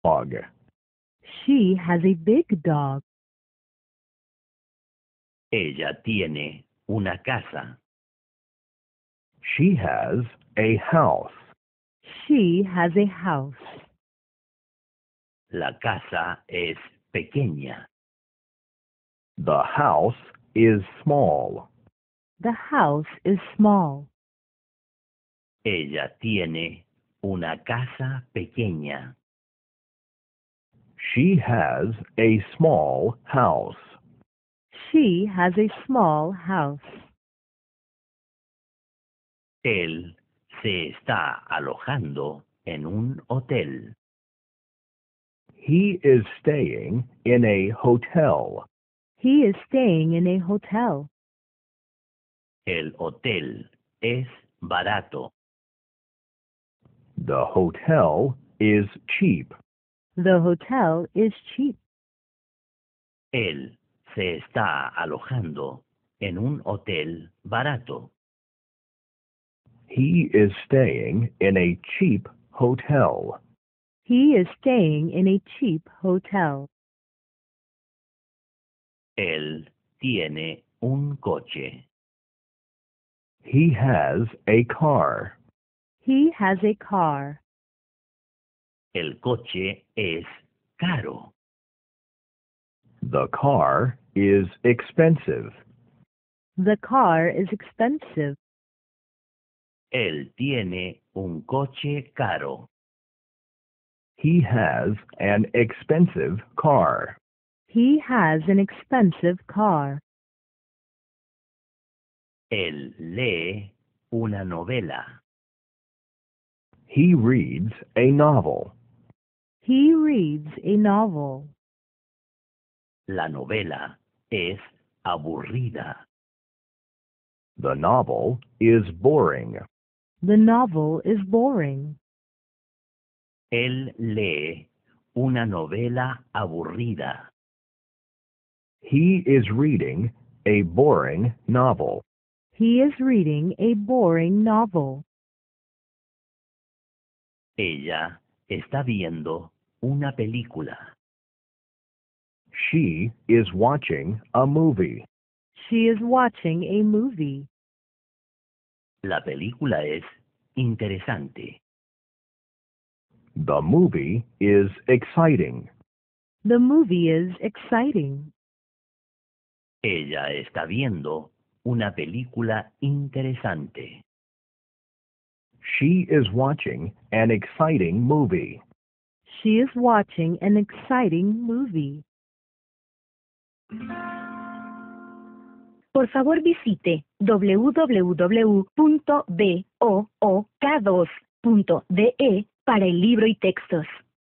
dog. She has a big dog. Ella tiene una casa. She has a house. She has a house. La casa es pequeña. The house is small. The house is small. Ella tiene una casa pequeña. She has a small house. She has a small house. Él se está alojando en un hotel. He is staying in a hotel. He is staying in a hotel. El hotel es barato. The hotel is cheap. The hotel is cheap. Él se está alojando en un hotel barato. He is staying in a cheap hotel. He is staying in a cheap hotel. Él tiene un coche. He has a car. He has a car. El coche es caro. The car is expensive. The car is expensive. Él tiene un coche caro. He has an expensive car. He has an expensive car. Él lee una novela. He reads a novel. He reads a novel. La novela es aburrida. The novel is boring. The novel is boring. Él lee una novela aburrida. He is reading a boring novel. He is reading a boring novel. Ella está viendo una película. She is watching a movie. She is watching a movie. La película es interesante. The movie is exciting. The movie is exciting. Ella está viendo una película interesante. She is watching an exciting movie. She is watching an exciting movie. Por favor visite www.book2.de para el libro y textos.